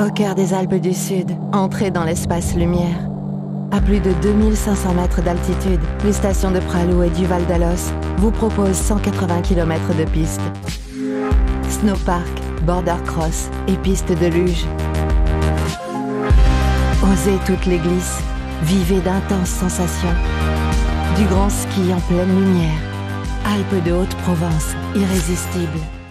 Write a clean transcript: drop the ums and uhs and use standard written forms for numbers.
Au cœur des Alpes du Sud, entrez dans l'espace lumière. À plus de 2500 mètres d'altitude, les stations de Pralou et du Val d'Alos vous proposent 180 km de pistes. Snowpark, border cross et pistes de luge. Osez toutes les glisses, vivez d'intenses sensations. Du grand ski en pleine lumière. Alpes de Haute-Provence, irrésistibles.